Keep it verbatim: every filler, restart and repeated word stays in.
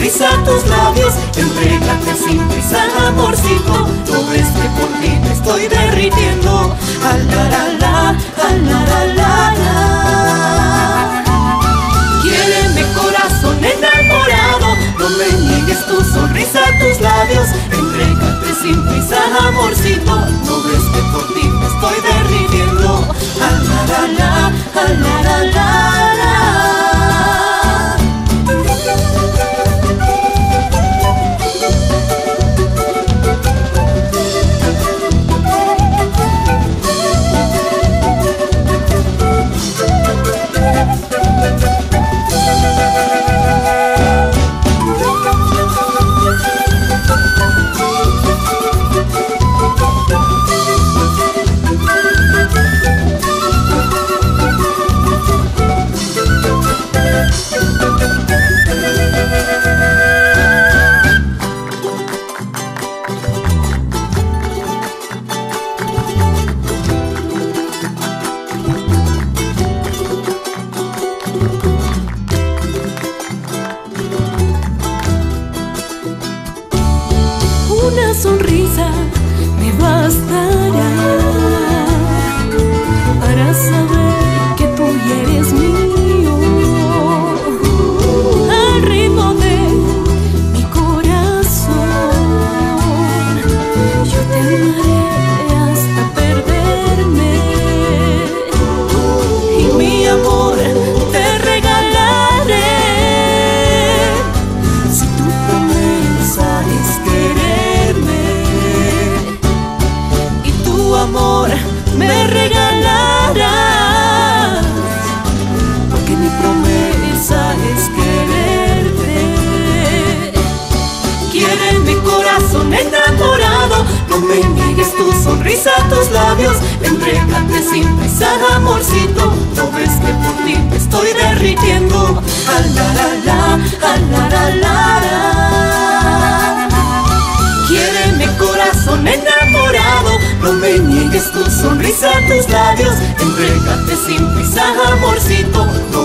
sonrisa a tus labios. Entrégate sin prisa, amorcito. No ves que por ti me estoy derritiendo. Alarala, alarala. Quiéreme, corazón enamorado. No me niegues tu sonrisa a tus labios. Entrégate sin prisa, amorcito. No ves que por ti me estoy derritiendo. Alarala, alarala. Una sonrisa me bastará para saber que tú ya eres mío. Al ritmo de mi corazón, yo te amaré hasta perderme. Y mi amor te regalaré si tu promesa es quererme. Amor me regalarás, porque mi promesa es quererte. Quiéreme, corazón enamorado. No me niegues tu sonrisa a tus labios. Entrégate sin prisa, amorcito. No ves que por ti me estoy derritiendo. Alarala, alarala. Quiéreme, corazón enamorado. No me niegues tu sonrisa a tus labios. Entrégate sin prisa, amorcito. No